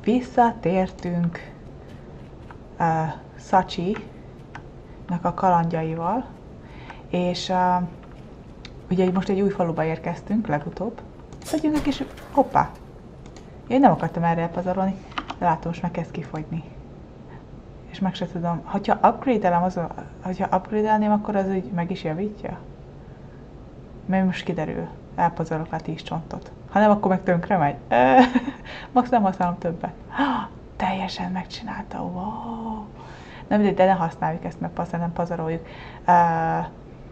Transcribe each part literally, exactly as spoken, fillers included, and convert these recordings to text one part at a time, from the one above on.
Visszatértünk uh, Szacsi-nak a kalandjaival, és uh, ugye most egy új faluba érkeztünk legutóbb. Tegyünk egy kis... Hoppá! Én nem akartam erre elpazarolni, de látom, most meg kezd kifogyni. És meg se tudom, hogyha upgrade-elem, az, hogyha upgrade-elném, akkor az úgy meg is javítja? Mert most kiderül, elpazarolok rá tíz csontot. Ha nem, akkor meg tönkre megy. Max nem használom többet. Teljesen megcsinálta, wow! Nem mindegy, de ne használjuk ezt, mert aztán nem pazaroljuk. Uh,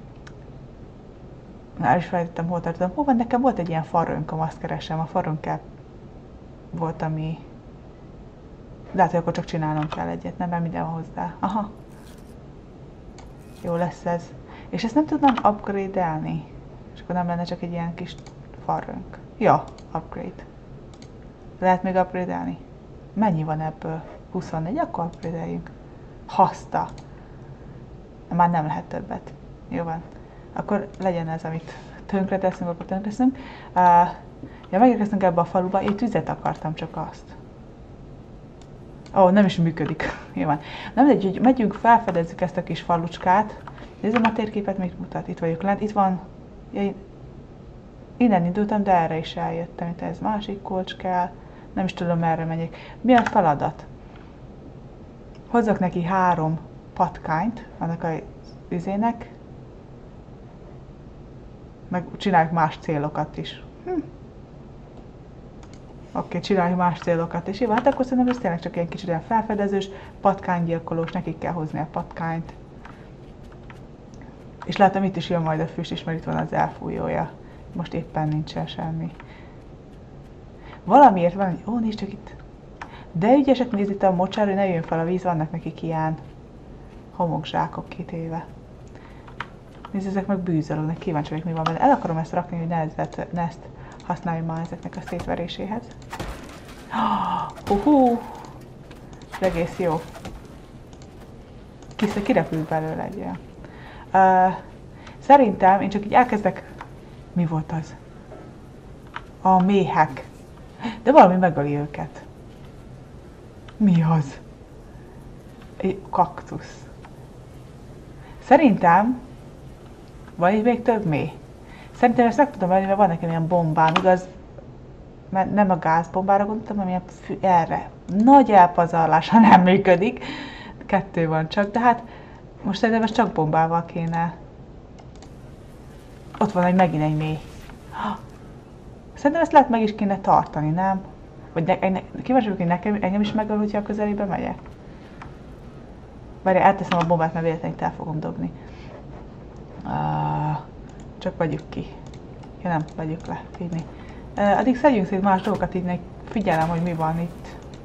Már is felejtettem, hol tartottam. Hol van, nekem volt egy ilyen farrönköm, azt keresem. A farrönkkel volt, ami... Lehet, hogy akkor csak csinálnom kell egyet, nem? Mert minden van hozzá. Aha. Jó lesz ez. És ezt nem tudnám upgrade-elni. És akkor nem lenne csak egy ilyen kis farrönk. Ja, upgrade. Lehet még upgrade-elni? Mennyi van ebből? huszonnégy, akkor upgrade-eljünk. Haszta. Már nem lehet többet. Jó van. Akkor legyen ez, amit tönkre teszünk, akkor tönkre teszünk. Uh, ja, megérkeztünk ebbe a faluba, én tüzet akartam, csak azt. Ó, oh, nem is működik. Jó van. Nem mindegy, hogy megyünk, felfedezzük ezt a kis falucskát. Nézzem a térképet, mit mutat. Itt vagyok lent. Itt van... Ja, én... Innen indultam, de erre is eljöttem. Itt ez másik kulcs kell. Nem is tudom, merre megyek. Mi a feladat? Hozzak neki három patkányt, annak a üzének. Meg csináljuk más célokat is. Hm. Oké, okay, csináljuk más célokat is. Jó, hát akkor szerintem ez tényleg csak ilyen kicsit ilyen felfedezős, patkánygyilkolós, nekik kell hozni a patkányt. És látom, itt is jön majd a füst, és mert itt van az elfújója. Most éppen nincsen semmi. Valamiért van, hogy ó, nézd csak itt. De ügyesek, nézd itt a mocsár, hogy ne jön fel a víz, vannak nekik ilyen homokzsákok kitéve. Nézd, ezek meg bűzölögnek, kíváncsi vagyok, mi van benne. El akarom ezt rakni, hogy ne, ezt, ne ezt használjam már ezeknek a szétveréséhez. Hú-hú! Ez egész jó. Kisze kirepült belőle egy olyan. Uh, szerintem én csak így elkezdek... Mi volt az? A méhek. De valami megöli őket. Mi az? Egy kaktusz. Szerintem van itt még több méh. Szerintem ezt meg tudom venni, mert van nekem ilyen bombám, igaz? Mert nem a gázbombára gondoltam, hanem ilyen fű, erre. Nagy elpazarlása nem működik. Kettő van csak, de hát most szerintem ez csak bombával kéne. Ott van egy megint egy méh. Szerintem ezt lehet meg is kéne tartani, nem? Vagy ne, ne, kíváncsi vagyok, hogy nekem, engem is megöl, hogyha a közelébe megyek. Várjál, elteszem a bombát, mert véletlenül el fogom dobni. Uh, csak vagyok ki. Ja nem, vagyok le, így uh, addig szedjünk szét más dolgokat, így figyelem, hogy mi van itt.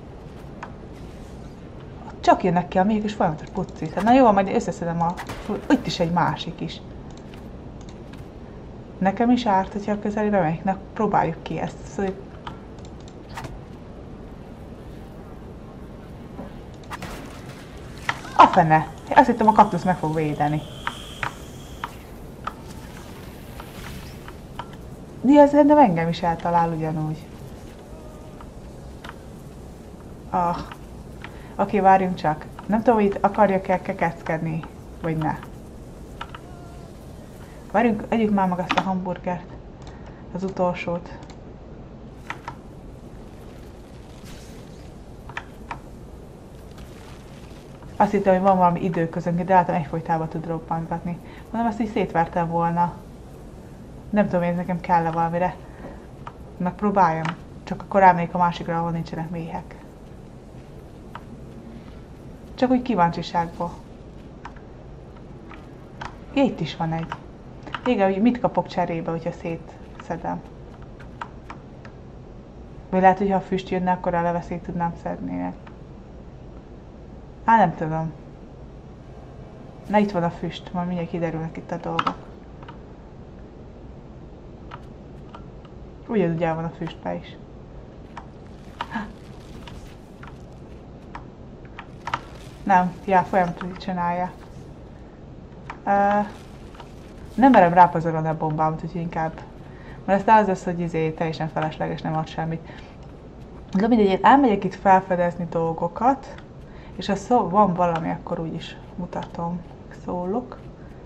Csak jönnek ki a méhek, és folyamatos puccít. Na jó, majd összeszedem a... Itt is egy másik is. Nekem is árt, hogyha a közelébe megyek. Na, próbáljuk ki ezt. Szóval... A fene! Azt hittem, a kaktusz meg fog védeni. De az szerintem engem is eltalál ugyanúgy. Ah. Oké, okay, várjunk csak. Nem tudom, hogy itt akarjak-e kekeckedni, vagy ne. Várjunk, együk már meg azt a hamburgert. Az utolsót. Azt hittem, hogy van valami időközönk, de látom egyfolytában tud robbantgatni. Mondom, azt így szétvertem volna. Nem tudom, hogy nekem kell-e valamire. Megpróbáljam. Csak akkor rámegyek a másikra, ahol nincsenek méhek. Csak úgy kíváncsiságból. Itt is van egy. Igen, hogy mit kapok cserébe, hogyha szétszedem. Vagy lehet, hogy ha a füst jönne, akkor eleve szét tudnám szedni. Á, nem tudom. Na, itt van a füst, majd mindjárt kiderülnek itt a dolgok. Ugyanúgy el van a füstbe is. Nem, já, folyamatosan csinálja. Uh, nem merem rápazarolni a bombámat, úgyhogy inkább. Mert aztán az lesz, hogy izé, teljesen felesleges, nem ad semmit. De mindegy, én elmegyek itt felfedezni dolgokat, és ha szó, van valami, akkor úgyis mutatom, szólok.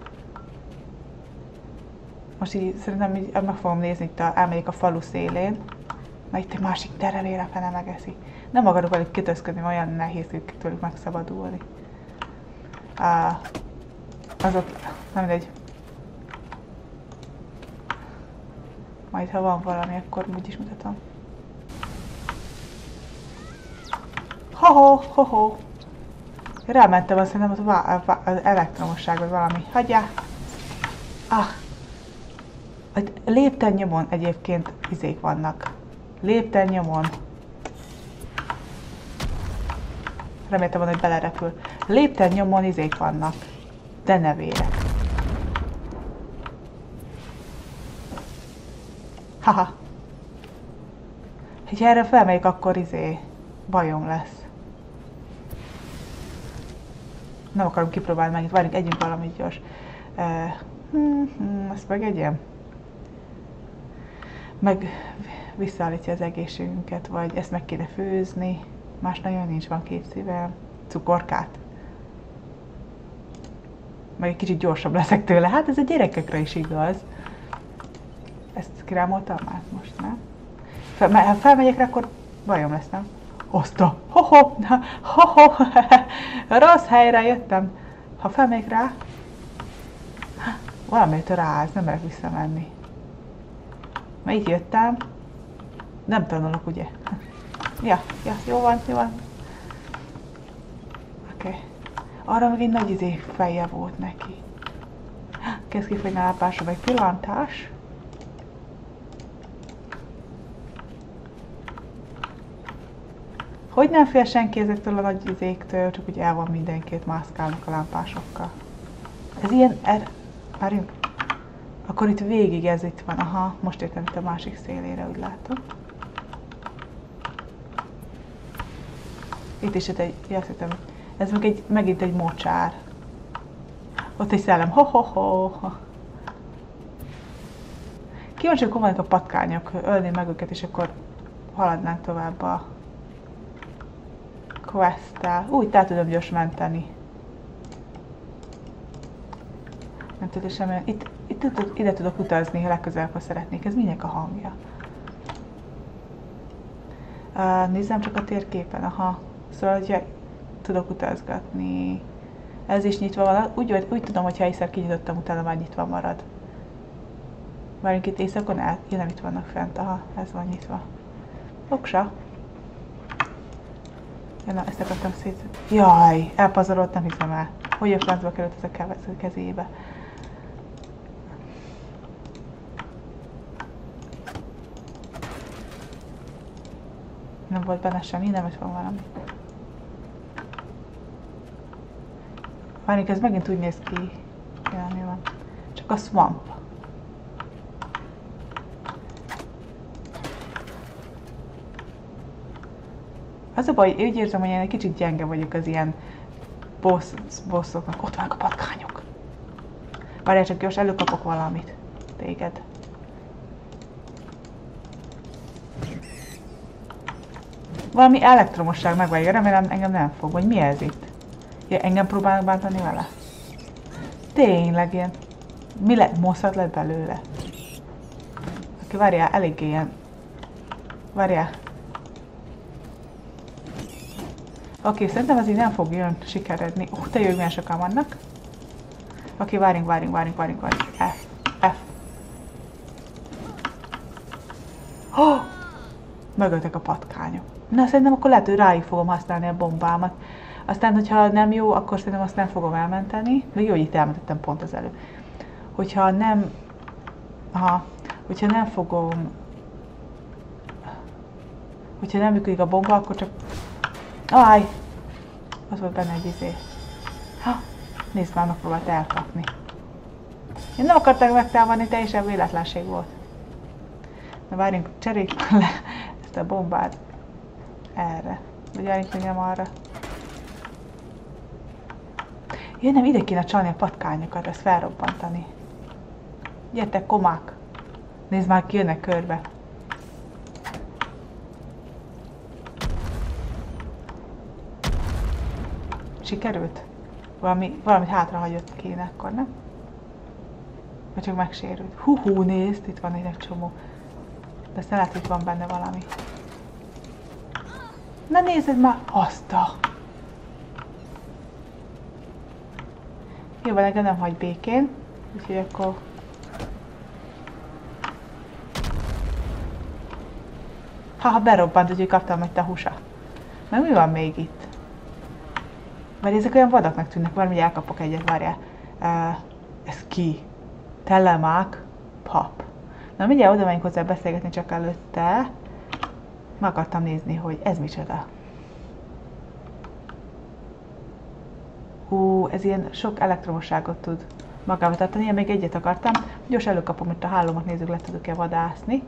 Most így szerintem így meg fogom nézni, itt a, elmegyek a falu szélén, mert itt egy másik terevére fene megeszi. Nem akarok velük kötözködni, olyan nehéz tőlük megszabadulni. Uh, azok, nem mindegy. Majd ha van valami, akkor úgyis mutatom. Ho-ho, ho-ho. Rámentem, azt szerintem az, az elektromosság vagy valami. Hagyjál! Ah! A lépten nyomon egyébként izék vannak. Lépten nyomon. Reméltem volna, hogy belerepül. Lépten nyomon izék vannak. De ne vérek. Haha. Ha erre felmegyek, akkor izé bajom lesz. Nem akarom kipróbálni megint. Várjunk, együnk valamit gyors. Uh, hmm, hmm, ezt megegyem. Meg visszaállítja az egészségünket, vagy ezt meg kéne főzni. Más nagyon nincs, van két szívem. Cukorkát. Meg egy kicsit gyorsabb leszek tőle. Hát ez a gyerekekre is igaz. Ezt kirámoltam már most, nem? Fel, ha felmegyek rá, akkor bajom lesz, nem? Oszta! Ho-ho! Ho-ho! Rossz helyre jöttem. Ha felmegyek rá, valamit ráz, nem merek visszamenni. Mert így jöttem. Nem tanulok, ugye? Ja, ja, jó van, jó van. Oké. Okay. Arra meg egy nagy izé feje volt neki. Kezd kifejni a lápásra, vagy pillantás. Hogy nem fél senki ezektől a nagy izéktől, csak úgy el van mindenkit, mászkálnak a lámpásokkal. Ez ilyen, er... Várjunk. Akkor itt végig ez itt van, aha, most értem itt a másik szélére, úgy látom. Itt is egy, azt hittem, ez meg egy, megint egy mocsár. Ott egy szellem, ho-ho-ho. Kíváncsi, hogy vannak a patkányok, ölném meg őket, és akkor haladnánk tovább a quest-tel. Úgy, tehát tudom gyors menteni. Nem tudom semmi. Itt, itt, itt, ide tudok utazni, ha legközelebb, ha szeretnék. Ez minek a hangja? Uh, nézzem csak a térképen, aha. Szóval, hogyha tudok utazgatni. Ez is nyitva van. Úgy, úgy tudom, hogy ha egyszer kinyitottam, utána már nyitva marad. Várjunk itt éjszakon el? Ja, nem itt vannak fent. Aha, ez van nyitva. Oksa. Ja, na, ezt akartam szét... Jaj, elpazarolt, nem hiszem el. Hogy a francba került ez a kezébe. Nem volt benne semmi, nem is van valami. Várjuk, ez megint úgy néz ki. Ja, mi van? Csak a swamp. Az a baj, úgy érzem, hogy én egy kicsit gyenge vagyok az ilyen boss, bosszoknak. Ott vannak a patkányok. Várjál csak gyors, előkapok valamit. Téged. Valami elektromosság megválja, remélem engem nem fog, vagy mi ez itt? Ja, engem próbálnak bántani vele? Tényleg ilyen... Mi lett? Mosszat lett belőle? Oké, várjál, eléggé ilyen... Várjál. Oké, szerintem ez így nem fog jön sikeredni. Ó, te jöjj, milyen sokan vannak. Oké, várjunk, várjunk, várjunk, várjunk, várjunk. F, F. Oh! Megöltek a patkányok. Na, szerintem akkor lehet, hogy ráig fogom használni a bombámat. Aztán, hogyha nem jó, akkor szerintem azt nem fogom elmenteni. Még jó, hogy itt elmentettem pont az előbb. Hogyha nem... Aha. Hogyha nem fogom... Hogyha nem működik a bomba, akkor csak... Áj! Az volt benne egy izé. Ha! Nézd már, megpróbált elkapni. Én nem akartam megtámadni, teljesen véletlenség volt. Na várjunk, cseréljük le ezt a bombát erre. Vagy várjunk még nem arra. Ja, nem, ide kéne csalni a patkányokat, ezt felrobbantani. Gyertek, komák! Nézd már, ki jönnek körbe. sikerült? Valami, valamit hátrahagyott kéne akkor, nem? Vagy csak megsérült. Hú, hú, nézd, itt van egy csomó. De aztán lehet, hogy van benne valami. Na nézed már azt a... Jó, van, engem nem hagy békén. Úgyhogy akkor... Ha, berobbant, úgyhogy kaptam egy a húsa. Meg mi van még itt? Mert ezek olyan vadaknak tűnnek, valami elkapok egyet, várjál. Uh, ez ki? Telemák pap. Na mindjárt oda megyünk hozzá beszélgetni, csak előtte meg akartam nézni, hogy ez micsoda. Hú, ez ilyen sok elektromosságot tud magába tartani. Én még egyet akartam. Gyors előkapom itt a hálómat, nézzük, le tudok-e vadászni.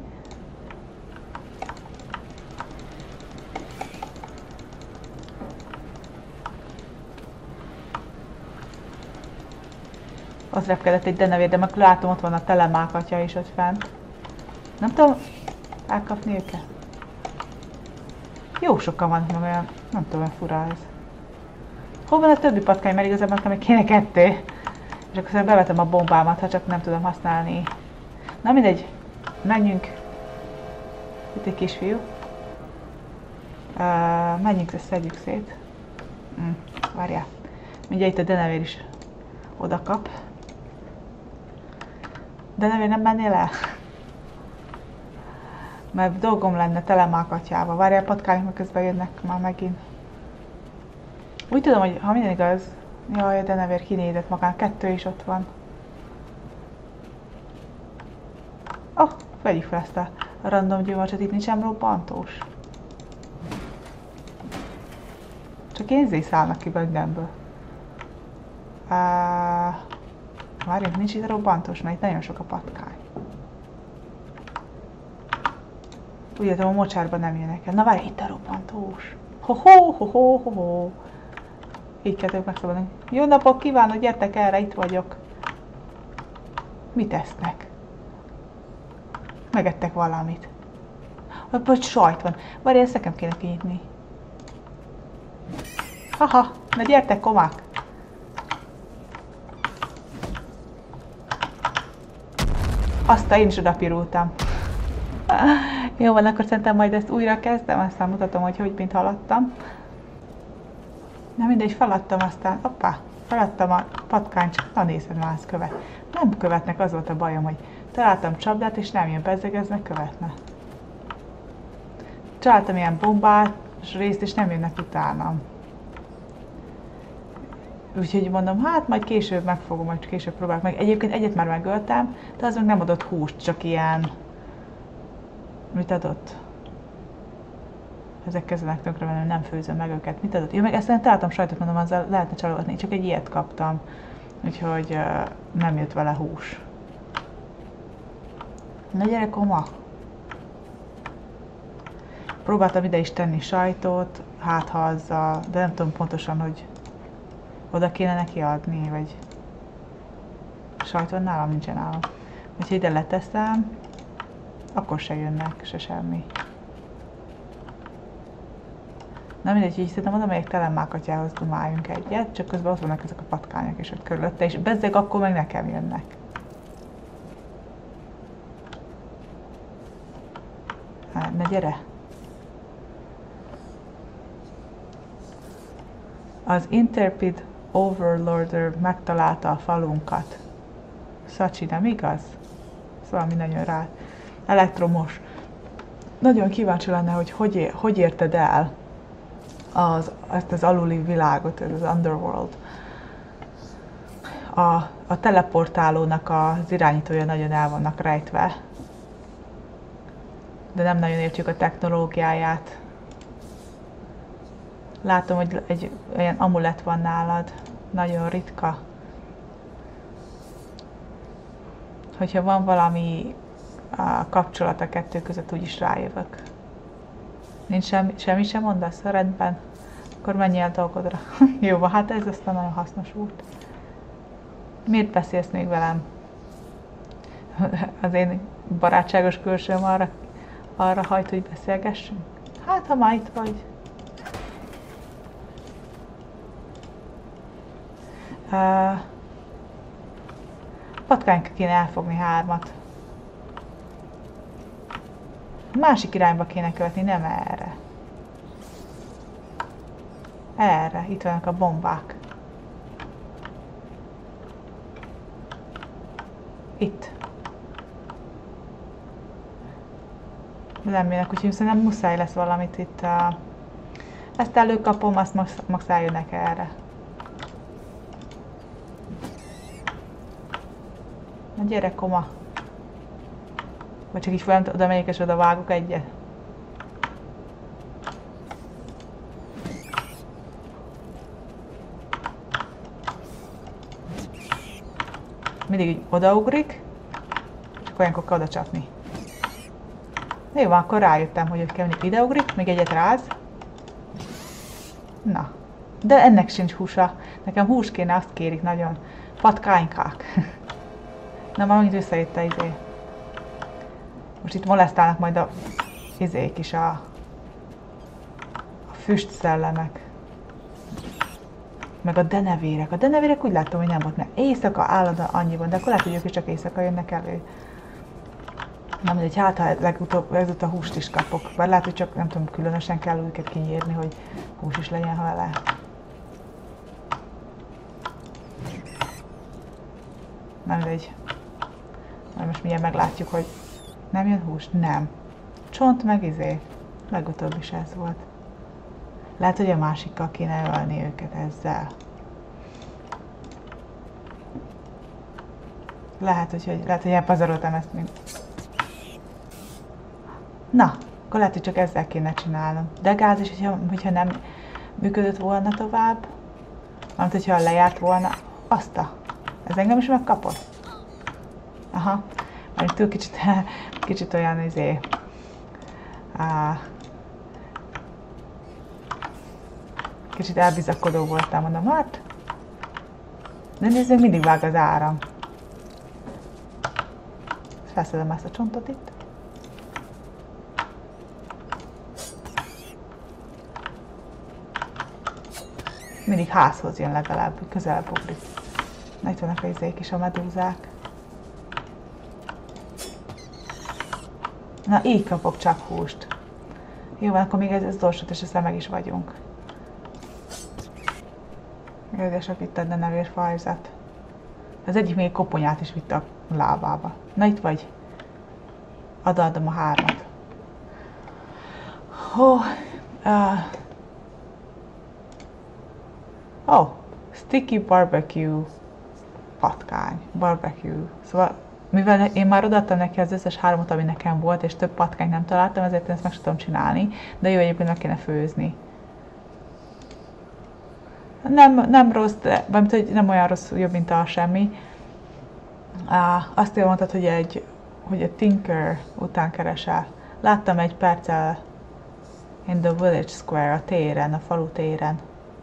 Az repkedett egy denevér, de meg látom, ott van a telemák atya is ott fent. Nem tudom elkapni őket. Jó sokan vannak, meg olyan, nem tudom, olyan fura ez. Hol van a többi patkány, mert igazából nekem még kéne kettő. És akkor szerintem bevetem a bombámat, ha csak nem tudom használni. Na mindegy, menjünk. Itt egy kisfiú. Uh, menjünk, ezt szedjük szét. Mm, várjál. Mindjárt itt a denevér is oda kap. Denevér, nem mennél el? Mert dolgom lenne telemák atyával. Várjál, patkányok meg közben jönnek már megint. Úgy tudom, hogy ha minden igaz, jaj, a denevér kinézett magán, kettő is ott van. Oh, vegyük fel ezt a random gyümölcsöt, itt nincsen robbantós. Csak én szállnak ki bennemből. Uh, Várjunk, nincs itt robbantós, mert itt nagyon sok a patkány. Úgy értem, a mocsárban nem jönnek el. Na várj, itt a robbantós. Ho-ho, ho-ho, ho-ho. Így kell ők megszabadulni. Jó napot kívánok, gyertek erre, itt vagyok. Mit esznek? Megettek valamit. Vagy sajt van. Várj, ezt nekem kéne kinyitni. Haha, na gyertek, komák. Azt én is odapirultam. Jó van, akkor szerintem majd ezt újra kezdem, aztán mutatom, hogy hogy mint haladtam. Na mindegy, feladtam aztán, hoppá, feladtam a patkányt, csak na nézed már, az követ. Nem követnek, az volt a bajom, hogy találtam csapdát, és nem jön, bezzeg, ez meg követne. Csináltam ilyen bombát, részt, és nem jönnek utánam. Úgyhogy mondom, hát majd később megfogom, majd később próbálok meg. Egyébként egyet már megöltem, de az meg nem adott húst, csak ilyen... Mit adott? Ezek kezdenek tönkre menni, nem főzöm meg őket. Mit adott? Jó, meg ezt nem találtam sajtot, mondom, azzal lehetne csalogatni, csak egy ilyet kaptam. Úgyhogy uh, nem jött vele hús. Na gyere, koma! Próbáltam ide is tenni sajtot, hát ha azzal, de nem tudom pontosan, hogy oda kéne neki adni, vagy sajt van nálam, nincsen nálam. Úgyhogy ide leteszem, akkor se jönnek, se semmi. Na mindegy, így szerintem oda megyek telemmákatyához, dumáljunk egyet, csak közben ott vannak ezek a patkányok és ott körülötte, és bezzeg akkor meg nekem jönnek. Hát, ne gyere! Az Intrepid Overlorder megtalálta a falunkat. Szacsi, nem igaz? Szóval mi nagyon rá. Elektromos. Nagyon kíváncsi lenne, hogy hogy, ér, hogy érted el az, ezt az aluli világot, ez az Underworld. A, a teleportálónak az irányítója nagyon el vannak rejtve. De nem nagyon értjük a technológiáját. Látom, hogy egy olyan amulett van nálad, nagyon ritka. Hogyha van valami a kapcsolat a kettő között, úgyis rájövök. Nincs semmi, semmi sem mondasz? Rendben. Akkor menj el dolgodra. Jó, hát ez aztán nagyon hasznos volt. Miért beszélsz még velem? Az én barátságos külsőm arra, arra hajt, hogy beszélgessünk? Hát, ha már itt vagy. Uh, patkányka kéne elfogni hármat. Másik irányba kéne követni, nem erre. Erre, itt vannak a bombák. Itt. Nem jönnek, úgyhogy szerintem muszáj lesz valamit itt. Uh, ezt előkapom, azt max, max eljönnek erre. Na gyere, koma. Vagy csak így folyam, oda megyek és oda vágok egyet. Mindig így odaugrik, csak olyankor kell oda csapni. Jó van, akkor rájöttem, hogy hogy kell mindig ideugrik, még egyet ráz. Na, de ennek sincs húsa. Nekem hús kéne, azt kérik nagyon. Patkánykák. Na, már megint visszajött a izé. Most itt molesztálnak majd a izék is, a, a füstszellemek. Meg a denevérek. A denevérek úgy látom, hogy nem volt, mert éjszaka állandóan annyi van, de akkor lehet, hogy ők is csak éjszaka jönnek elő. Nem mindegy, hát ha legutóbb, legutóbb a húst is kapok. Bár lehet, hogy csak nem tudom, különösen kell őket kinyírni, hogy hús is legyen vele. Nem mindegy. Majd most mindjárt meglátjuk, hogy nem jön hús? Nem. Csont meg izé. Legutóbb is ez volt. Lehet, hogy a másikkal kéne ölni őket ezzel. Lehet, hogy, hogy, lehet, hogy elpazaroltam ezt még. Na, akkor lehet, hogy csak ezzel kéne csinálnom. De gáz is, hogyha, hogyha nem működött volna tovább, mert hogyha lejárt volna, azt a... Ez engem is megkapott? Aha. Mert túl kicsit, kicsit olyan izé... Á, kicsit elbizakodó voltam, mondom, hát... De nézzük, mindig vág az áram. Felszedem ezt a csontot itt. Mindig házhoz jön legalább, hogy közelebb ugrik. Na, itt vannak a izék is, a medúzák. Na, így kapok csak húst. Jó van, akkor még ez, ez dorsot, és ezzel meg is vagyunk. Érdesek itt a denevérfajzat. Az egyik még koponyát is vitt a lábába. Na, itt vagy. Adadom a hármat. Oh, uh, oh, sticky barbecue patkány. Barbecue. Szóval, mivel én már odaadtam neki az összes hármat, ami nekem volt, és több patkányt nem találtam, ezért ezt meg sem tudom csinálni, de jó, egyébként meg kéne főzni. Nem, nem rossz, de hogy nem olyan rossz, jobb, mint a semmi. Uh, azt mondtad, hogy egy hogy a Tinker után keresel. Láttam egy perccel in the village square, a téren, a falu téren.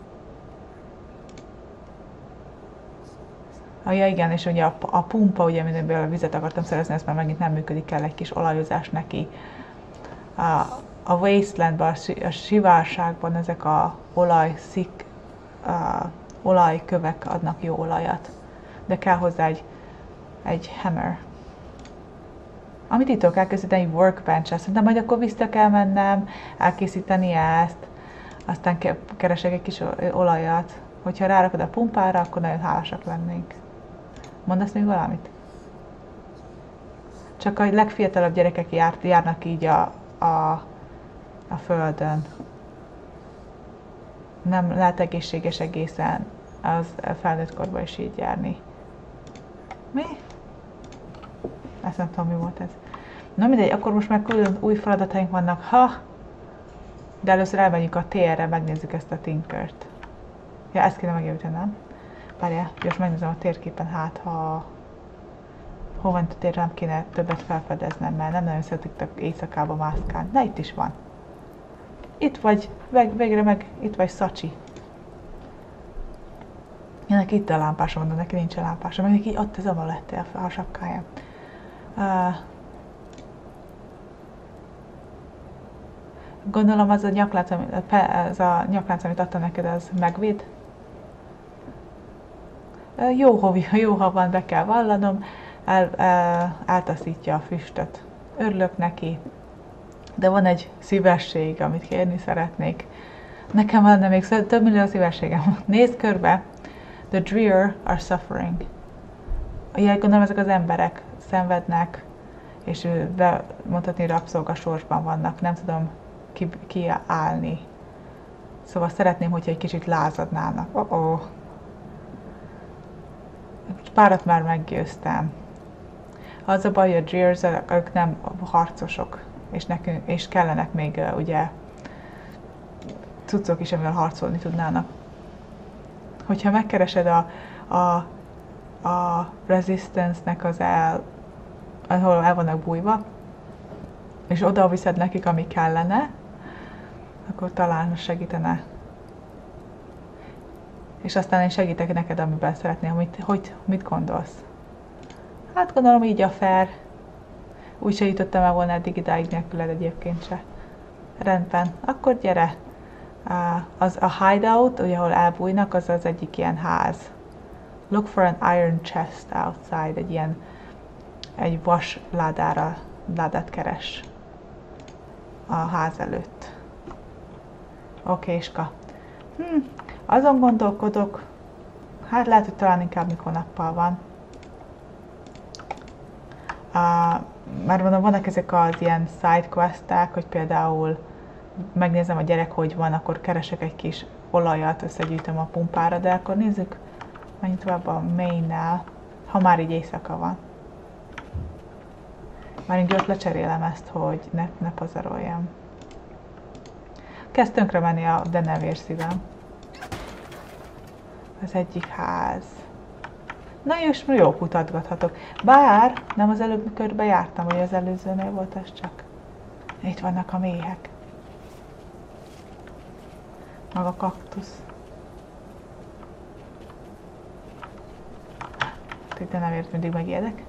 Ah, ja, igen, és ugye a, a pumpa, ugye, amiből a vizet akartam szerezni, ez már megint nem működik, kell egy kis olajozás neki. A, a wastelandban, a sivárságban ezek a olajszik, a olajkövek adnak jó olajat, de kell hozzá egy, egy hammer. Amit itt tudok elkészíteni, egy workbench-el, szerintem majd akkor vissza kell mennem, elkészíteni ezt, aztán keresek egy kis olajat. Hogyha rárakod a pumpára, akkor nagyon hálásak lennénk. Mondasz még valamit? Csak a legfiatalabb gyerekek jár, járnak így a, a, a földön. Nem lehet egészséges egészen az felnőtt korban is így járni. Mi? Ezt nem tudom, mi volt ez. Na mindegy, akkor most már külön új feladataink vannak, ha! De először elmegyünk a térre, megnézzük ezt a Tinkert. Ja, ezt kéne megjavítani, nem? Várjál, gyors megnézem a térképen, hát ha... Hol van a térre, nem kéne többet felfedeznem, mert nem nagyon szeretik éjszakába mászkálni. Na, itt is van. Itt vagy, vég, végre meg, itt vagy Szacsi. Ja, neki itt a lámpása van, de neki nincs a lámpása, meg neki ott ez a valette a, a sapkája. Uh, gondolom az a nyaklánc, az a nyaklánc, amit adtam neked, az megvéd? Jó, hovi, jó, ha van, be kell vallanom, el, el, eltaszítja a füstöt. Örülök neki, de van egy szívesség, amit kérni szeretnék. Nekem lenne még több millió szívességem. Nézd körbe, the drear are suffering. Ja, gondolom ezek az emberek szenvednek, és be, mondhatni rabszolgasorsban vannak, nem tudom ki, ki állni. Szóval szeretném, hogyha egy kicsit lázadnának. Oh -oh. Párat már meggyőztem. Az a baj, hogy a Drears, ők nem harcosok, és, nekünk, és kellenek még uh, ugye cuccok is, amivel harcolni tudnának. Hogyha megkeresed a, a, a Resistance-nek az el, ahol el vannak bújva, és oda viszed nekik, ami kellene, akkor talán segítene. És aztán én segítek neked, amiben szeretném, mit, hogy, mit gondolsz. Hát gondolom így a fair. Úgy se jutottam el volna eddig idáig nélküled egyébként se. Rendben, akkor gyere. Az a hideout, ugye, ahol elbújnak, az az egyik ilyen ház. Look for an iron chest outside, egy ilyen egy vas ládára, ládát keres a ház előtt. Okéska. Hm, azon gondolkodok, hát lehet, hogy talán inkább mikor nappal van. Uh, már mondom, vannak ezek az ilyen side questek, hogy például megnézem a gyerek, hogy van, akkor keresek egy kis olajat, összegyűjtöm a pumpára, de akkor nézzük, menjünk tovább a main-nál, ha már így éjszaka van. Már így ott lecserélem ezt, hogy ne, ne pazaroljam. Kezd tönkre menni a de nem vérszívem. Az egyik ház. Na és jó kutatgathatok. Bár nem az előbb körbe jártam, vagy az előzőnél volt ez csak. Itt vannak a méhek. Meg a kaktusz. Itt nem ért, mindig megijedek.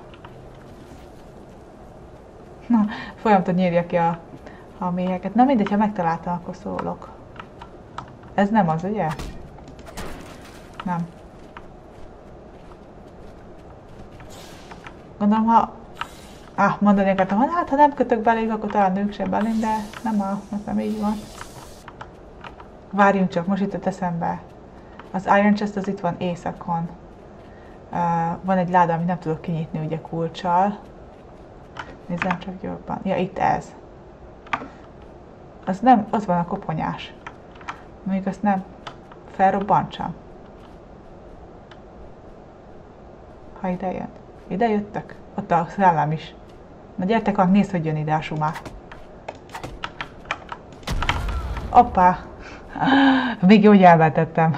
Na, folyamatosan nyírja ki a, a méheket. Na mindegy, ha megtaláltam, akkor szólok. Ez nem az, ugye? Nem. Gondolom, ha... Ah, mondani akartam, hogy hát ha nem kötök beléjük, akkor talán ők sem belém, de nem áll, mert nem így van. Várjunk csak, most jutott eszembe. Az Iron Chest az itt van éjszakon. Uh, van egy láda, amit nem tudok kinyitni ugye kulccsal. Nézzem csak gyorsan. Ja, itt ez. Az nem, ott van a koponyás. Mondjuk azt nem felrobbantsam. Ha ide jön. Ide jöttök? Ott a szellem is. Na gyertek, akkor nézd, hogy jön ide a sumá. Hoppá! Még jó, hogy elvetettem.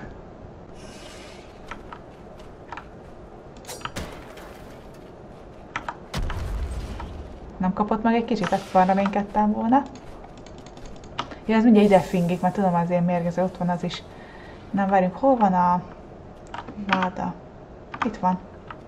Nem kapott meg egy kicsit, ezt van reménykedtem volna. Ja, ez mindjárt ide fingik, mert tudom, az én mérgező, ott van az is. Nem, várjunk, hol van a láda? Itt van.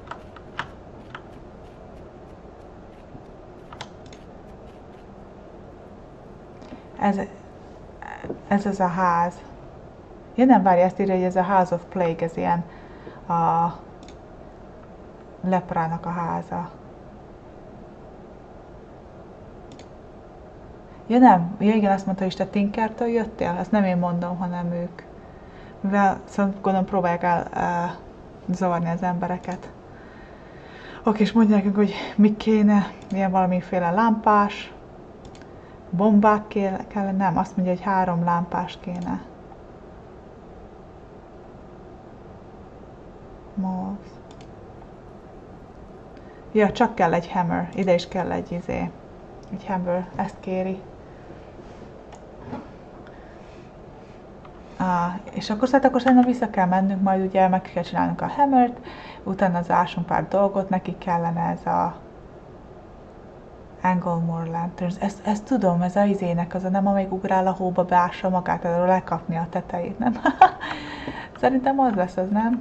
Ez, ez az a ház. Ja, nem, várj, ezt írja, hogy ez a House of Plague, ez ilyen a leprának a háza. Ja nem, ja igen, azt mondta, hogy te Tinkertől jöttél? Ezt nem én mondom, hanem ők. Mivel szóval gondolom próbálják el uh, zavarni az embereket. Oké, és mondja nekünk, hogy mi kéne, milyen valamiféle lámpás, bombák kellene, nem, azt mondja, hogy három lámpás kéne. Most. Ja, csak kell egy hammer, ide is kell egy izé, egy hammer, ezt kéri. Ah, és akkor szóval akkor szerintem vissza kell mennünk, majd ugye meg kell csinálnunk a hammert, utána az ásunk pár dolgot, neki kellene ez a Anglemore Lanterns. Ezt, ezt tudom, ez a izének, az a nem, amelyik ugrál a hóba, beássa magát, arról lekapni a tetejét, nem? Szerintem az lesz, az nem?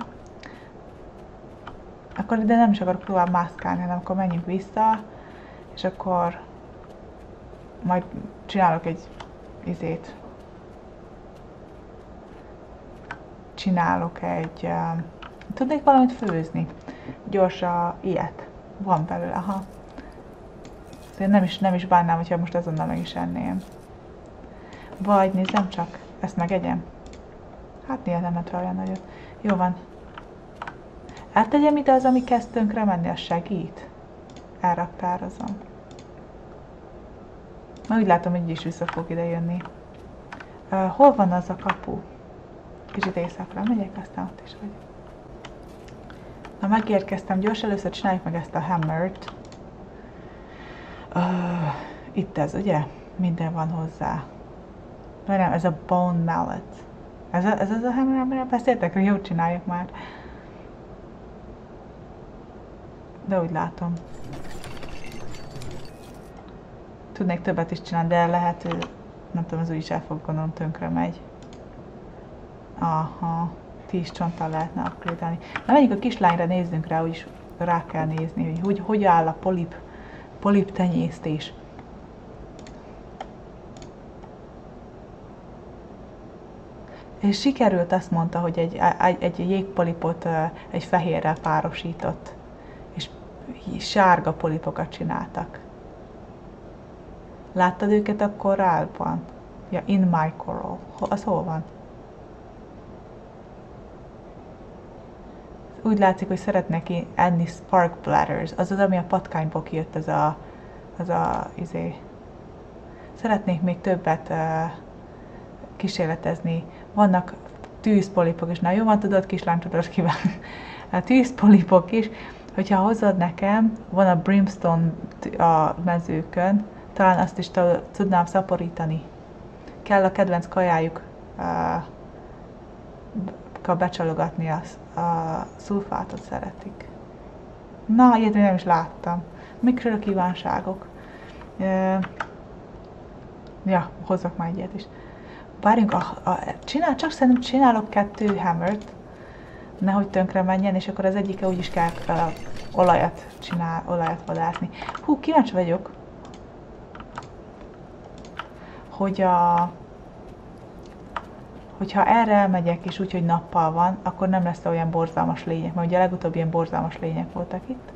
Akkor ide nem is akarok próbálni mászkálni, hanem akkor menjünk vissza, és akkor majd csinálok egy izét. Csinálok egy uh, Tudnék valamit főzni? Gyors a ilyet. Van belőle, aha. Én nem is, nem is bánnám, hogyha most azonnal meg is enném. Vagy nézzem csak, ezt megegyem. Hát néha nem lett olyan nagyot. Jó van. Áttegyem ide az, ami kezd tönkre menni, az segít. Elraktározom. Na úgy látom, hogy is vissza fog ide jönni. Uh, hol van az a kapu? Kicsit éjszakra megyek, aztán ott is vagyok. Na megérkeztem, gyors, először csináljuk meg ezt a hammert. Uh, itt ez, ugye? Minden van hozzá. Nem, ez a bone mallet. Ez, a, ez az a hammer, amire beszéltek, hogy jót csináljuk már. De úgy látom. Tudnék többet is csinálni, de lehet, hogy nem tudom, az úgyis el fog, gondolom, tönkre megy. Aha, tíz csonttal lehetne upgrade-elni. Na menjünk a kislányra, nézzünk rá, úgyis rá kell nézni, hogy hogy, hogy áll a polip, polip tenyésztés. És sikerült, azt mondta, hogy egy, egy, egy jégpolipot egy fehérrel párosított, és sárga polipokat csináltak. Láttad őket a korálban? Ja, in my coral. Az hol van? Úgy látszik, hogy szeretnek enni spark bladders. Az az, ami a patkányból kijött, az a, az a, izé. Szeretnék még többet uh, kísérletezni. Vannak tűzpolipok is. Na jó van, tudod, kislány, tudod kívánni. A tűzpolipok is, hogyha hozod nekem, van a brimstone a mezőkön, talán azt is tudnám szaporítani. Kell a kedvenc kajájuk uh, becsalogatni, a, a szulfátot szeretik. Na, ilyet nem is láttam. Mikről kívánságok? Uh, ja, hozzak már ilyet is. Várjunk, a, a, csinál, csak szerintem csinálok kettő hammert, nehogy tönkre menjen, és akkor az egyike úgyis kell uh, olajat csinál, olajat vadászni. Hú, kíváncsi vagyok, hogy a, hogyha erre elmegyek, és úgy, hogy nappal van, akkor nem lesz olyan borzalmas lények, mert ugye a legutóbb ilyen borzalmas lények voltak itt.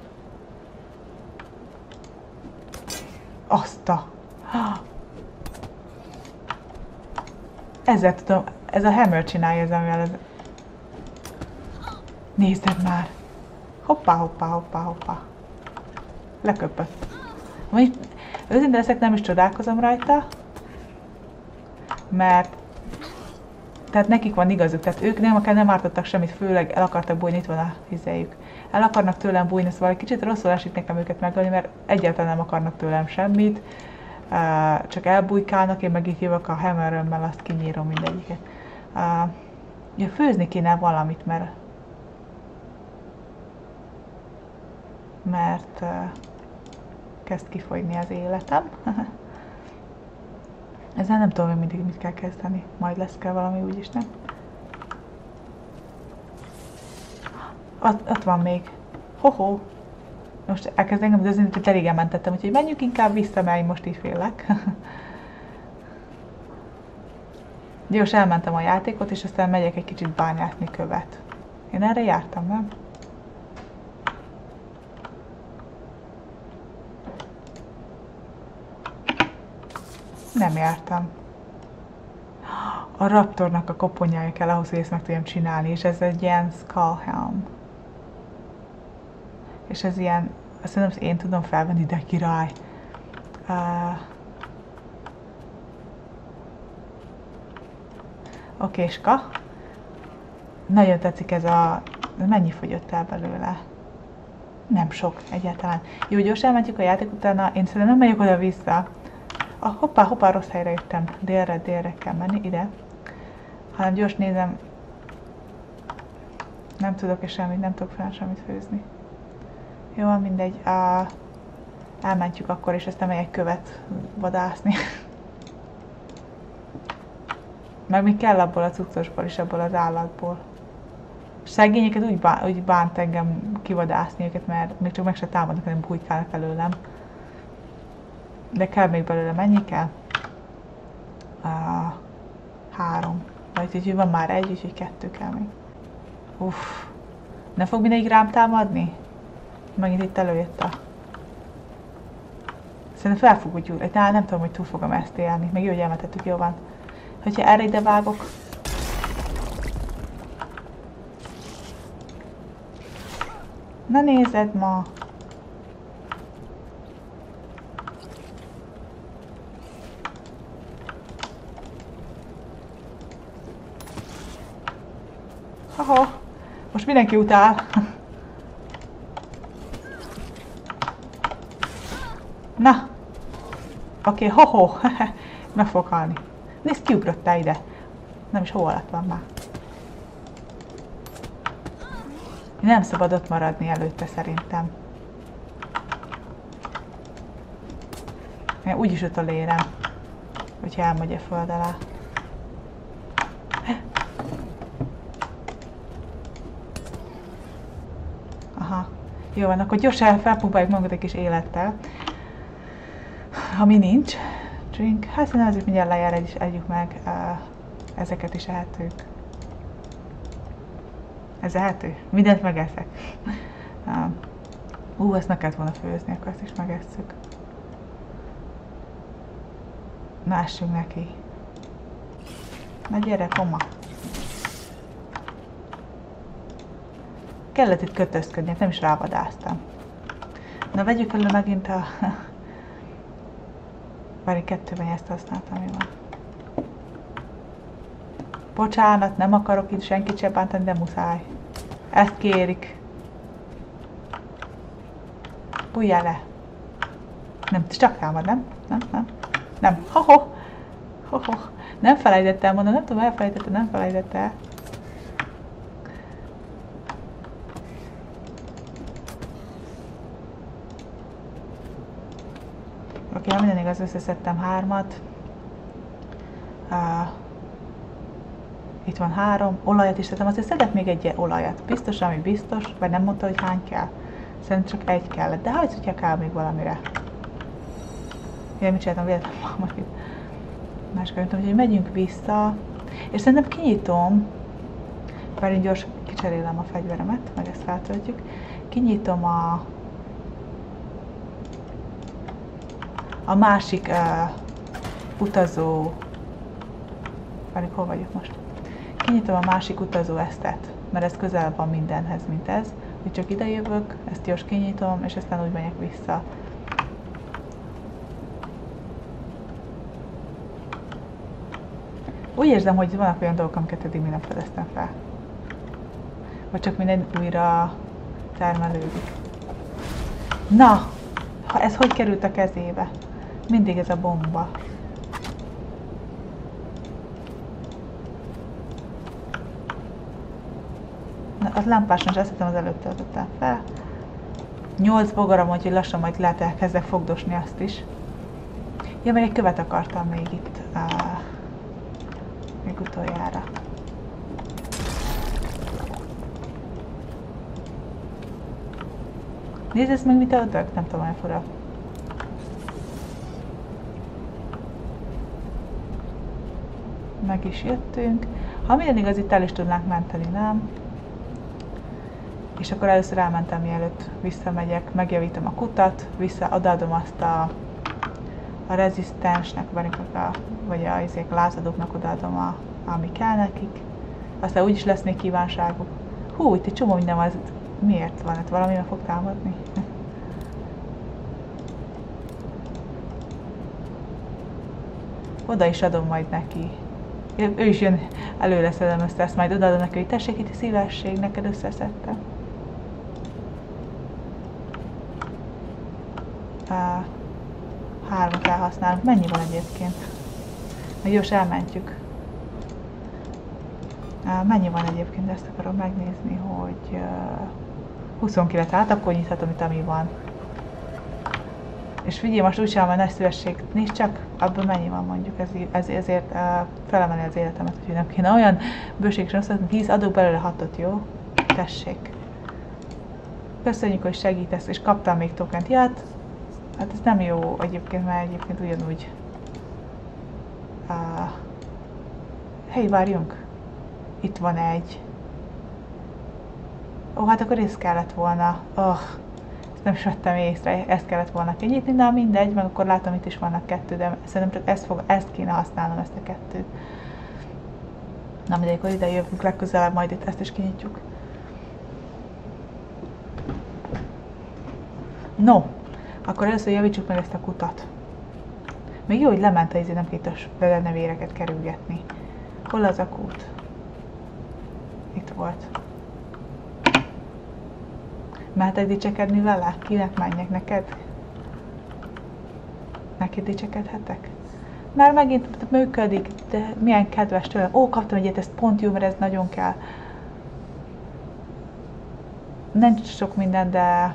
Azt a... Ezzel tudom, ez a hammer csinálja ez, amivel ez... Nézzed már! Hoppá, hoppá, hoppá, hoppá. Leköpött. Mondjuk, őszintén leszek, nem is csodálkozom rajta, mert tehát nekik van igazuk, tehát ők nem, akár nem ártottak semmit, főleg el akartak bújni, itt van a hizejük. El akarnak tőlem bújni, szóval egy kicsit rosszul esik nekem őket megölni, mert egyáltalán nem akarnak tőlem semmit, uh, csak elbújkálnak, én meg itt jövök a hammerömmel, azt kinyírom mindegyiket. Uh, ja, főzni kéne valamit, mert mert uh, kezd kifogyni az életem. Ezzel nem tudom, hogy mindig mit kell kezdeni. Majd lesz kell valami, úgyis nem. Ott, ott van még. Ho-ho! Most elkezd engem dözni, hogy elég elmentettem, úgyhogy menjünk inkább vissza, mert én most így félek. Gyors, elmentem a játékot, és aztán megyek egy kicsit bányászni követ. Én erre jártam, nem? Nem jártam. A raptornak a koponyája kell ahhoz, hogy ezt meg tudjam csinálni, és ez egy ilyen skull helm. És ez ilyen, azt mondom, hogy én tudom felvenni, de király. Uh, Okéska. Nagyon tetszik ez a... Mennyi fogyott el belőle? Nem sok egyáltalán. Jó, gyors elmentjük a játék utána, én szerintem nem megyek oda-vissza. Ah, hoppá, hoppá, rossz helyre jöttem. Délre, délre kell menni, ide. Hanem gyors nézem. Nem tudok és semmit, nem tudok fel semmit főzni. Jó, mindegy. Uh, elmentjük akkor, és aztán megyek követ vadászni. Meg még kell abból a cuccosból is, abból az állatból. Szegényeket úgy, bán, úgy bánt engem kivadászni őket, mert még csak meg se támadnak, hanem bújkálnak előlem. De kell még belőle, mennyi kell? Uh, három. Vagy úgyhogy van már egy, úgyhogy kettő kell még. Uff. Nem fog mindegyik rám támadni? Megint itt előjött a... Szerintem fel fog úgy gyúrni. Nem, nem tudom, hogy túl fogom ezt élni. Még jó, hogy elmetettük, jó van. Hogyha erre ide vágok... Na nézed ma! Haha! Most mindenki utál! Na! Oké, okay, ho-ho! Meg fog halni. Nézd, kiugrottál ide! Nem is hol alatt van már. Nem szabad ott maradni előtte szerintem. Én úgyis utolérem, hogyha elmegy a föld alá. Aha. Jó van, akkor gyorsan felpumpáljuk magunkat egy kis élettel. Ami nincs. Drink. Hát szerintem ezért mindjárt lejár, egy is együk meg. Uh, ezeket is ehetők. Ez ehető? Mindent megeszek. Ú, uh, ezt meg kellett volna főzni, akkor ezt is megesszük. Na, essünk neki. Na gyere, koma. Kellett itt kötözködni, nem is rávadáztam. Na, vegyük elő megint a... Várj, kettőben ezt használtam, mi van. Bocsánat, nem akarok itt senkit se bántani, de muszáj. Ezt kérik. Bújjál le. Nem, csak támad, nem? Nem, nem. Nem. Ho-ho. Ho-ho. Nem felejtett el, mondom, nem tudom, elfelejtette, nem felejtett el. Oké, okay, minden igaz, összeszedtem hármat. Uh, itt van három, olajat is tettem, azért szedek még egy olajat. Biztos, ami biztos, vagy nem mondta, hogy hány kell. Szerintem csak egy kellett, de hát, hogyha kell még valamire. Én mit csináltam véletlenül majd itt. Máskor nem tudom, hogy megyünk vissza. És szerintem kinyitom, bár én gyors kicserélem a fegyveremet, meg ezt feltöltjük. Kinyitom a a másik uh, utazó, várjuk, hol vagyok most? Kinyitom a másik utazó esztet, mert ez közel van mindenhez, mint ez. Úgy csak ide jövök, ezt gyors kinyitom, és aztán úgy megyek vissza. Úgy érzem, hogy vannak olyan dolgok, amiket eddig még nem fedeztem fel. Vagy csak minden újra termelődik. Na! Ez hogy került a kezébe? Mindig ez a bomba. Na, az lámpáson is azt hittem, az előtt töltöttem fel. nyolc bogaram, úgyhogy lassan majd lehet elkezdek fogdosni azt is. Ja, meg egy követ akartam még itt. Uh, még utoljára. Nézd, ezt meg mit öldök? Nem tudom, olyan fura. Meg is jöttünk. Ha minden igaz, itt el is tudnánk menteni, nem? És akkor először elmentem, mielőtt visszamegyek, megjavítom a kutat, vissza odaadom azt a, a rezisztensnek, vagy a, a lázadóknak odaadom, a, ami kell nekik. Aztán úgyis lesz még kívánságuk. Hú, itt egy csomó minden van. Miért van? Hát valamivel fog támadni? Oda is adom majd neki. Ő is jön, előre szedem össze, ezt majd odaadom neki, hogy tessék, itt a szívesség, neked összeszedtem. Uh, hármat elhasználunk. Mennyi van egyébként? Meg gyors elmentjük. Uh, mennyi van egyébként, ezt akarom megnézni, hogy uh, huszonkilenc, hát akkor nyithatom itt, ami van. És figyelj, most úgy sem van nagy szívesség, nézd csak, abban mennyi van mondjuk, ez, ez, ezért uh, felemeli az életemet, hogy nem kéne olyan bőséges rosszat, mint tíz, adok belőle hatot, jó? Tessék. Köszönjük, hogy segítesz, és kaptam még tokent. Ja, hát, hát ez nem jó egyébként, mert egyébként ugyanúgy. Uh, hey, várjunk! Itt van egy. Ó, hát akkor ez kellett volna. Oh, ezt nem is vettem észre, ezt kellett volna kinyitni, de mindegy, meg akkor látom, itt is vannak kettő, de szerintem csak ezt, fog, ezt kéne használnom, ezt a kettőt. Na mindegy, akkor ide jövünk legközelebb, majd itt ezt is kinyitjuk. No, akkor először javítsuk meg ezt a kutat. Még jó, hogy lement, ezért nem két a nevéreket kerülgetni. Hol az a kút? Itt volt. Mehetek dicsekedni vele? Kinek menjek? Neked? Neked dicsekedhetek? Már megint működik, de milyen kedves tőlem. Ó, kaptam egyet, ez pont jó, mert ez nagyon kell. Nem sok minden, de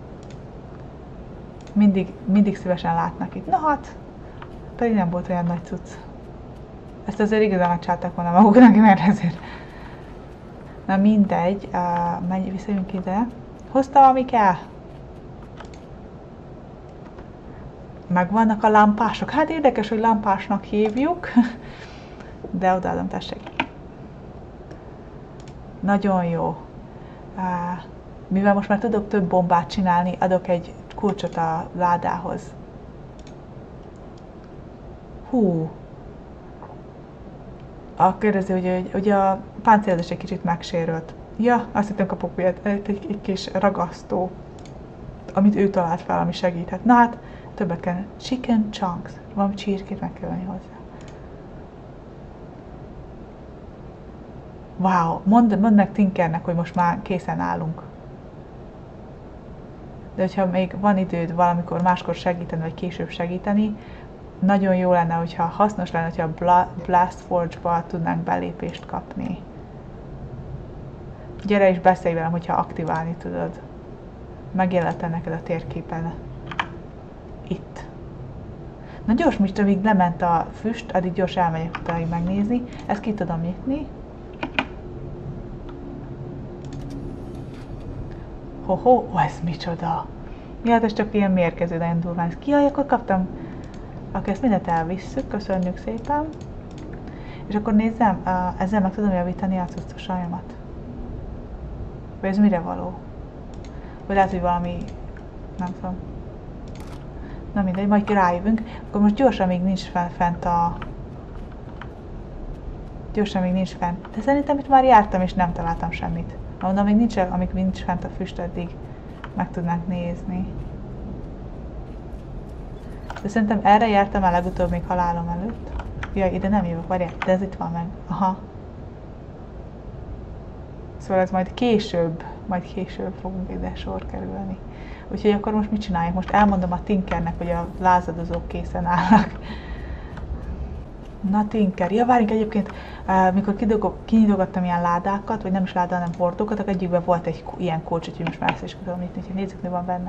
mindig, mindig szívesen látnak itt. Na hát, pedig nem volt olyan nagy cucc. Ezt azért igazán megcsinálták volna maguknak, mert ezért. Na mindegy, uh, menj, visszajönk ide. Hoztam, ami kell? Megvannak a lámpások. Hát érdekes, hogy lámpásnak hívjuk, de odaadom, tessék. Nagyon jó. Mivel most már tudok több bombát csinálni, adok egy kulcsot a ládához. Hú. A kérdező, hogy, hogy a páncélzás egy kicsit megsérült. Ja, azt hittem kapok egy, egy, egy kis ragasztó, amit ő talált fel, ami segíthet. Na hát, többet kell. Chicken chunks. Valami csirkét meg kell venni hozzá. Wow, mondd, mondd meg Tinkernek, hogy most már készen állunk. De hogyha még van időd valamikor máskor segíteni, vagy később segíteni, nagyon jó lenne, hogyha hasznos lenne, hogyha a Blast Forge-ba tudnánk belépést kapni. Gyere és beszélj velem, hogyha aktiválni tudod. Megjelente neked a térképen. Itt. Na gyors, most amíg lement a füst, addig gyors elmegyek utáig megnézni. Ezt ki tudom nyitni. Ho-ho, ó, ez micsoda. Mi hát ez csak ilyen mérkező, nagyon durván. Ezt kijaj, akkor kaptam. Akkor ezt mindent elvisszük, köszönjük szépen. És akkor nézzem, ezzel meg tudom javítani a cuccosajamat. Vagy ez mire való? Vagy lehet, hogy valami, nem tudom. Na mindegy, majd rájövünk. Akkor most gyorsan még nincs fent a... Gyorsan még nincs fent. De szerintem itt már jártam és nem találtam semmit. Mondom, még nincs, amíg nincs fent a füst, addig meg tudnánk nézni. De szerintem erre jártam el legutóbb még halálom előtt. Jaj, ide nem jövök, várjál, de ez itt van meg. Aha. Szóval ez majd később, majd később fogunk ide sor kerülni. Úgyhogy akkor most mit csináljuk? Most elmondom a Tinkernek, hogy a lázadozók készen állnak. Na Tinker, ja várjunk egyébként, uh, mikor kinyitogattam ilyen ládákat, vagy nem is láda, hanem hordókat, akkor egyikben volt egy ilyen kulcs, úgyhogy most már ezt is tudom nyitni, úgyhogy nézzük, mi van benne.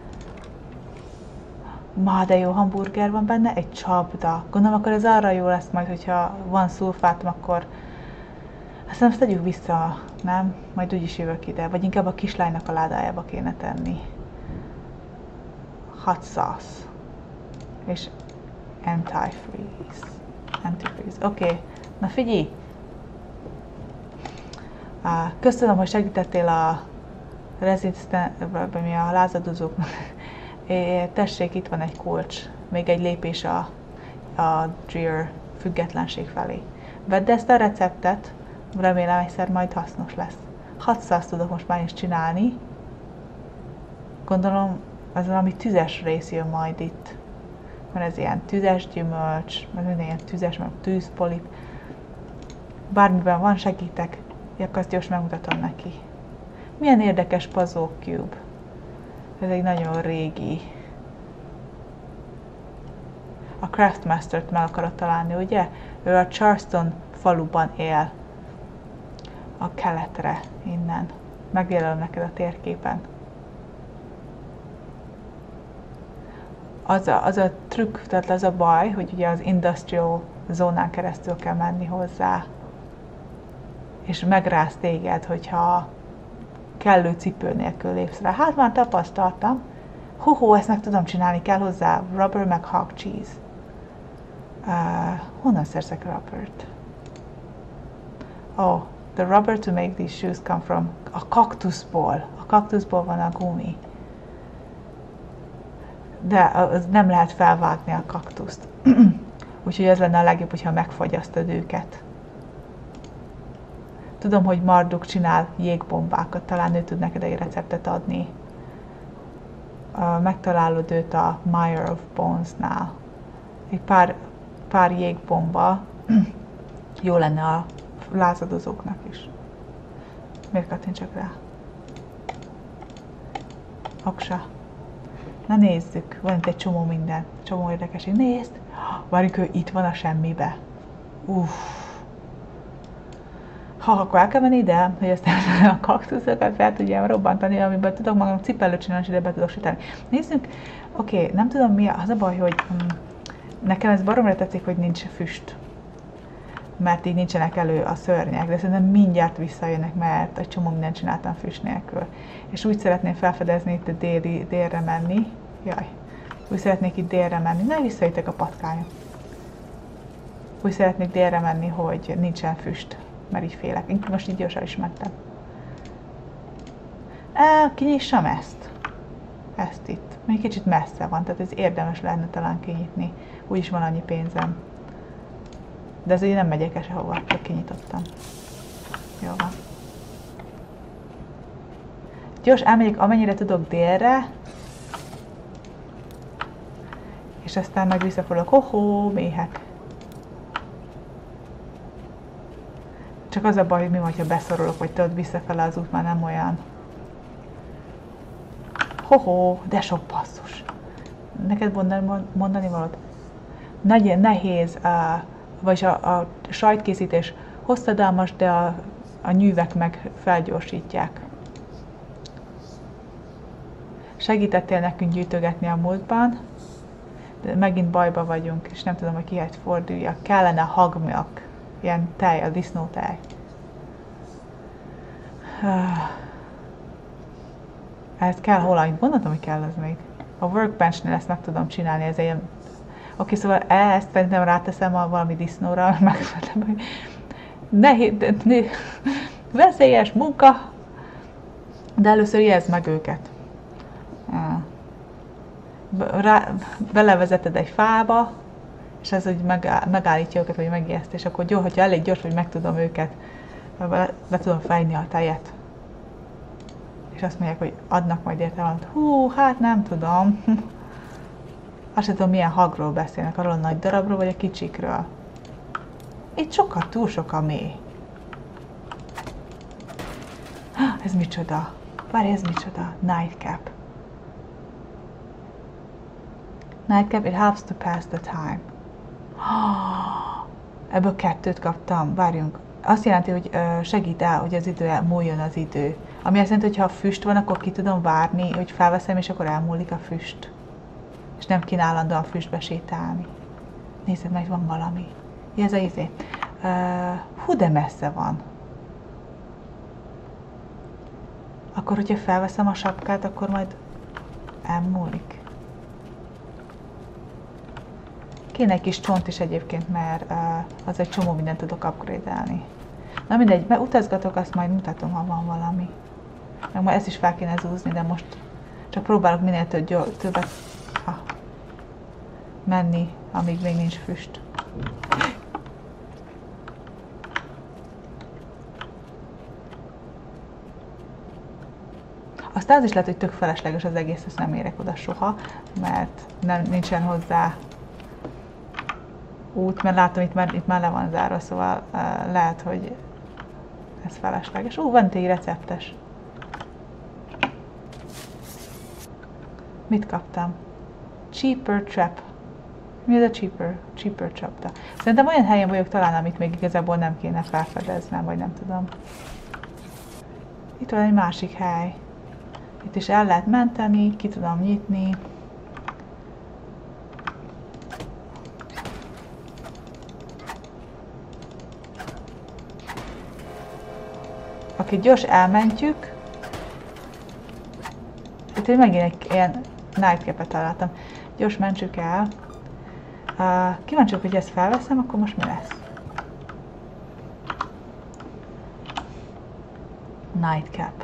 Ma, de jó hamburger van benne, egy csapda. Gondolom, akkor ez arra jó lesz majd, hogyha van szulfátom, akkor aztán azt tegyük vissza, nem? Majd úgyis jövök ide, vagy inkább a kislánynak a ládájába kéne tenni. Hot sauce. És anti-freeze. Anti-freeze. Oké, okay. Na figyelj! Köszönöm, hogy segítettél a resistance, a lázadozóknak. Tessék, itt van egy kulcs, még egy lépés a, a Dreer függetlenség felé. Vedd ezt a receptet, remélem egyszer majd hasznos lesz. hatszáz tudok most már is csinálni. Gondolom, ez valami tüzes rész jön majd itt. Mert ez ilyen tüzes gyümölcs, meg minden ilyen tüzes, meg tűzpolip. Bármiben van, segítek. Akkor azt gyors megmutatom neki. Milyen érdekes puzzle cube. Ez egy nagyon régi. A Craftmaster-t meg akarod találni, ugye? Ő a Charleston faluban él. A keletre, innen. Megjelöl neked a térképen. Az a, az a trükk, tehát az a baj, hogy ugye az industrial zónán keresztül kell menni hozzá. És megráz téged, hogyha kellő cipő nélkül lépsz rá. Hát már tapasztaltam. Hoho, ezt meg tudom csinálni, kell hozzá rubber meg hog cheese. Uh, honnan szerzek rubbert? Ó, oh, The rubber to make these shoes come from. A kaktuszból. A kaktuszból van a gumi. De az nem lehet felvágni a kaktuszt. Úgyhogy ez lenne a legjobb, hogyha megfagyasztod őket. Tudom, hogy Marduk csinál jégbombákat, talán ő tud neked egy receptet adni. Megtalálod őt a Meyer of Bones-nál. Egy pár, pár jégbomba jó lenne a lázadozóknak is. Miért kattintsak rá? Aksa. Na nézzük, van itt egy csomó minden, csomó érdekesség. Nézd! Várjuk, ő itt van a semmibe. Uff. Ha akkor el kell menni ide, hogy aztán a kaktuszokat fel tudjam robbantani, amiben tudok magam cipellőt csinálni, és ide be tudok süteni. Nézzük, oké, okay, nem tudom mi, az a baj, hogy um, nekem ez baromra tetszik, hogy nincs füst. Mert így nincsenek elő a szörnyek, de szerintem mindjárt visszajönnek, mert egy csomó mindent csináltam füst nélkül. És úgy szeretném felfedezni itt a déli, délre menni. Jaj, úgy szeretnék itt délre menni. Na, visszajöttek a patkányok. Úgy szeretnék délre menni, hogy nincsen füst, mert így félek. Inkább most így gyorsan is mentem. El, kinyissam ezt. Ezt itt. Még kicsit messze van, tehát ez érdemes lenne talán kinyitni. Úgyis van annyi pénzem. De ezért nem megyek el sehova, csak kinyitottam. Jó van. Gyors, elmegyek amennyire tudok délre. És aztán majd visszafordulok. Hoho, méhek. Csak az a baj, hogy mi van, ha beszorulok, vagy tudod, visszafele az út már nem olyan. Hoho, de sok basszus. Neked mondani, mondani valót? Nagyon nehéz, uh, vagy a, a sajtkészítés hosszadalmas, de a, a nyűvek meg felgyorsítják. Segítettél nekünk gyűjtögetni a múltban, de megint bajba vagyunk, és nem tudom, hogy kihez forduljak. Kellene hagmilk, ilyen tej, a disznótej. Ez kell hol, amit gondoltam, hogy kell ez még. A workbenchnél ezt meg tudom csinálni, ez ilyen... Oké, szóval ezt szerintem ráteszem a valami disznóra, megfelelem, hogy nehéz, ne, veszélyes munka, de először jelzd meg őket. Rá, belevezeted egy fába, és ez úgy megáll, megállítja őket, vagy megijeszt, és akkor gyors, hogyha elég gyors, hogy meg tudom őket, be, be tudom fejni a tejet. És azt mondják, hogy adnak majd érte valamit. Hú, hát nem tudom. Azt sem tudom, milyen hagról beszélnek, arról a nagy darabról, vagy a kicsikről. Itt sokkal, túl sok a mély. Ez micsoda? Várj, ez micsoda? Nightcap. Nightcap, it helps to pass the time. Ebből kettőt kaptam. Várjunk. Azt jelenti, hogy segít el, hogy az idő elmúljon az idő. Ami azt jelenti, hogy ha füst van, akkor ki tudom várni, hogy felveszem, és akkor elmúlik a füst. És nem kéne állandóan füstbe sétálni. Nézzed meg, van valami. Ja, ez a izé. Uh, hú, de messze van. Akkor, hogyha felveszem a sapkát, akkor majd elmúlik. Kéne egy kis csont is egyébként, mert uh, az egy csomó mindent tudok upgrade-elni. Na mindegy, mert utazgatok, azt majd mutatom, ha van valami. Meg majd ezt is fel kéne zúzni, de most csak próbálok minél több, többet ah, menni, amíg még nincs füst. Aztán az is lehet, hogy tök felesleges az egész, ezt nem érek oda soha, mert nem, nincsen hozzá út, mert látom, itt már, itt már le van zárva, szóval uh, lehet, hogy ez felesleges. Ú, van egy receptes. Mit kaptam? Cheaper trap. Mi ez a cheaper? Cheaper trap. Szerintem olyan helyen vagyok talán, amit még igazából nem kéne felfedeznem, vagy nem tudom. Itt van egy másik hely. Itt is el lehet menteni, ki tudom nyitni. Oké, gyors elmentjük. Itt megint egy ilyen nightcap-et találtam. Gyors mentsük el. Uh, kíváncsiak, hogy ezt felveszem, akkor most mi lesz? Nightcap.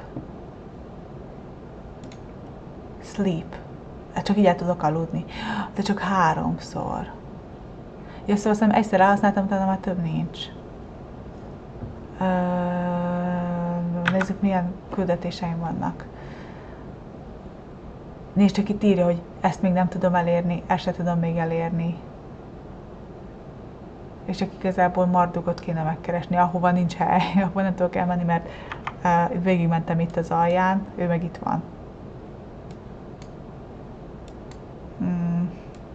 Sleep. Hát csak így el tudok aludni. De csak háromszor. Ja, szóval azt egyszer elhasználtam, utána már több nincs. Uh, nézzük, milyen küldetéseim vannak. Nézd, csak itt írja, hogy ezt még nem tudom elérni, ezt se tudom még elérni. És csak igazából Mardugot kéne megkeresni, ahova nincs hely, ahova nem tudok elmenni, mert uh, végigmentem itt az alján, ő meg itt van. Hmm.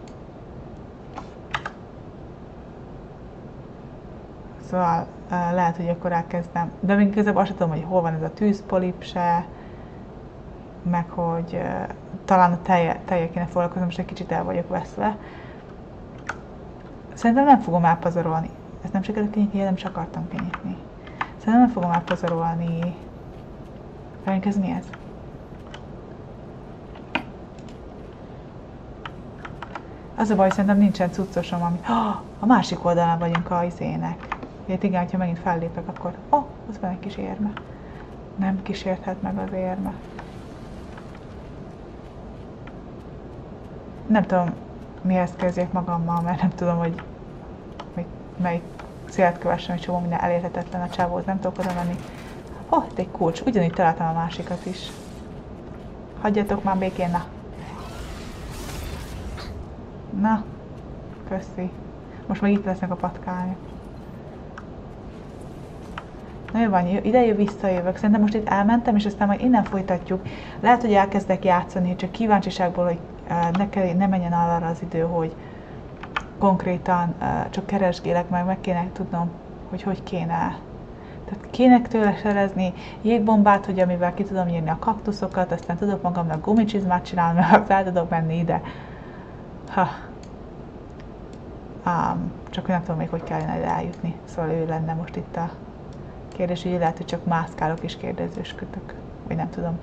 Szóval uh, lehet, hogy akkor elkezdem, de még igazából azt sem tudom, hogy hol van ez a tűzpolip se, meg hogy uh, talán a teje, teje kéne foglalkoznom, most egy kicsit el vagyok veszve. Szerintem nem fogom elpazarolni. Ezt nem sikerült kinyitni, nem is akartam kinyitni. Szerintem nem fogom elpazarolni. Velünk ez mi ez? Az a baj, szerintem nincsen cuccosom, ami... Oh, a másik oldalán vagyunk a izének. Itt igen, ha megint fellépek, akkor... Oh, az van egy kis érme. Nem kísérthet meg az érme. Nem tudom, mihez kezdjek magammal, mert nem tudom, hogy melyik célt kövessem, hogy csomó minden elérhetetlen a csávóhoz, nem tudok oda menni. Oh, itt egy kulcs, ugyanígy találtam a másikat is. Hagyjatok már békén, na. Na, köszi. Most meg itt lesznek a patkányok. Na jó van, ide jön, visszajövök. Szerintem most itt elmentem, és aztán majd innen folytatjuk. Lehet, hogy elkezdek játszani, csak kíváncsiságból, hogy ne, kell, ne menjen arra az idő, hogy konkrétan uh, csak keresgélek, meg meg kéne tudnom, hogy hogy kéne. Tehát kéne tőle szerezni jégbombát, hogy amivel ki tudom nyírni a kaktuszokat, aztán tudok magamnak gumicsizmát csinálni, mert fel tudok menni ide. Ha. Um, csak nem tudom még, hogy kellene ide eljutni. Szóval ő lenne most itt a kérdés, hogy lehet, hogy csak mászkálok és kérdezősködök. Vagy nem tudom.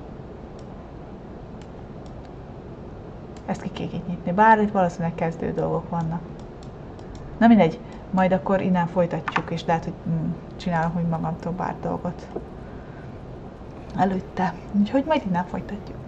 Ezt ki kéne nyitni, bár itt valószínűleg kezdő dolgok vannak. Na mindegy, majd akkor innen folytatjuk, és lehet, hogy mm, csinálok úgy magamtól bár dolgot előtte. Úgyhogy majd innen folytatjuk.